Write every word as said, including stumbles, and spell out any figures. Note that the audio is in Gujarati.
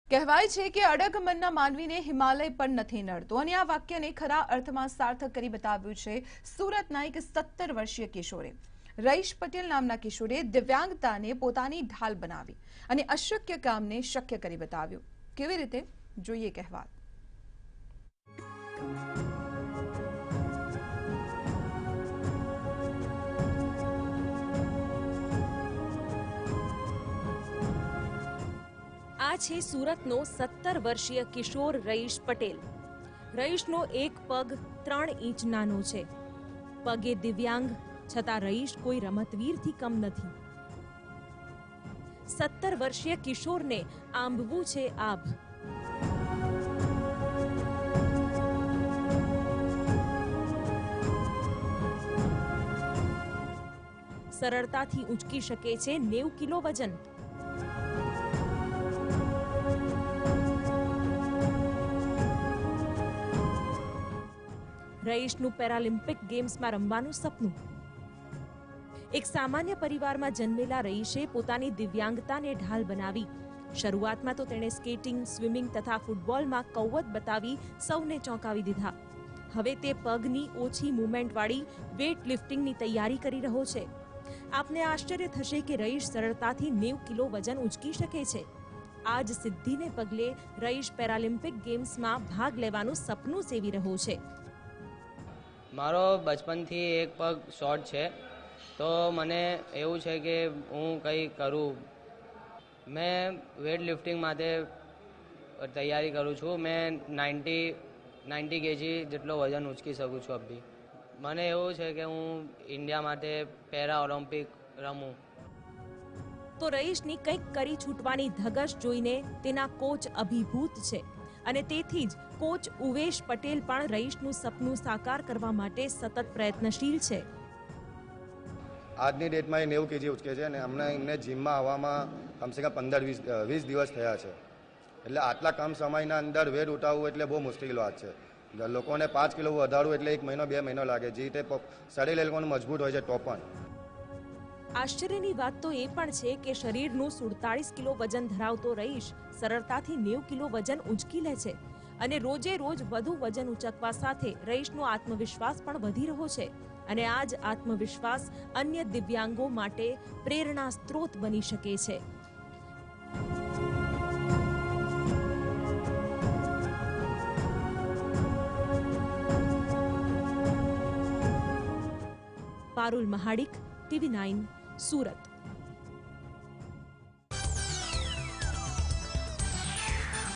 કહેવાય છે કે અડગ મનના માનવીને હિમાલય પણ નથી નડતો અને આ વાક્યને ખરા અર્થમાં સાર્થક કરી બતાવ્યું છે સુરતના એક સત્તર વર્ષીય કિશોરે। રઈશ પટેલ નામના કિશોરે દિવ્યાંગતાને પોતાની ઢાલ બનાવી અને અશક્ય કામને શક્ય કરી બતાવ્યું। કેવી રીતે, જોઈએ કહેવાત। આ છે સુરતનો સત્તર વર્ષીય કિશોર રઈશ પટેલ। રઈશનો એક પગ ત્રણ ઇંચ નાનો છે। પગે દિવ્યાંગ છતાં રઈશ કોઈ રમતવીરથી કમ નથી। સત્તર વર્ષીય કિશોરને આંબવું છે આભ। સરળતાથી ઊંચકી શકે છે નેવું કિલો વજન। રઈશનું પેરાલિમ્પિક ગેમ્સમાં રમવાનું સપનું। એક સામાન્ય પરિવારમાં જન્મેલા રઈશે પોતાની દિવ્યાંગતાને ઢાલ બનાવી। શરૂઆતમાં તો તેણે સ્કેટિંગ, સ્વિમિંગ તથા ફૂટબોલમાં કૌવત બતાવી સૌને ચોંકાવી દીધા। હવે તે પગની ઓછી મૂવમેન્ટવાળી વેઇટ લિફ્ટિંગની તૈયારી કરી રહ્યો છે। આપને આશ્ચર્ય થશે કે રઈશ સરળતાથી નેવું કિલો વજન ઊંચકી શકે છે। આ જ સિદ્ધિને પગલે રઈશ પેરાલિમ્પિક ગેમ્સમાં ભાગ લેવાનું સપનું સેવી રહ્યો છે। મારો બચપનથી એક પગ શોર્ટ છે, તો મને એવું છે કે હું કંઈ કરું। મેં વેઇટ લિફ્ટિંગ માટે તૈયારી કરું છું। મેં નાઇન્ટી નાઇન્ટી કેજી જેટલો વજન ઉંચકી શકું છું અભી। મને એવું છે કે હું ઇન્ડિયા માટે પેરા ઓલિમ્પિક રમું। તો રઈશની કંઈક કરી છૂટવાની ધગશ જોઈને તેના કોચ અભિભૂત છે અને તેથી જ કોચ ઉવેશ પટેલ પણ રઈશનું સપનું સાકાર કરવા માટે સતત પ્રયત્નશીલ છે। આજની ડેટમાં એ નેવું કેજી ઉચકે છે અને અમને એમને જીમમાં આવવામાં કમસે કમ પંદર વીસ વીસ દિવસ થયા છે। એટલે આટલા કમ સમયના અંદર વેટ ઉઠાવવું એટલે બહુ મુશ્કેલ વાત છે। લોકોને પાંચ કિલો વધારવું એટલે એક મહિનો બે મહિનો લાગે। જે રીતે શરીર એ લોકોનું મજબૂત હોય છે તો પણ। આશ્ચર્યની વાત તો એ પણ છે કે શરીરનું સુડતાલીસ કિલો વજન ધરાવતો રઈશ સરળતાથી નેવું કિલો વજન ઊંચકી લે છે અને રોજે રોજ વધુ વજન ઉંચકવા સાથે રઈશનો આત્મવિશ્વાસ પણ વધી રહ્યો છે અને આ જ આત્મવિશ્વાસ અન્ય દિવ્યાંગો માટે પ્રેરણા સ્ત્રોત બની શકે છે। Parul Mahadik, TV nine, Surat.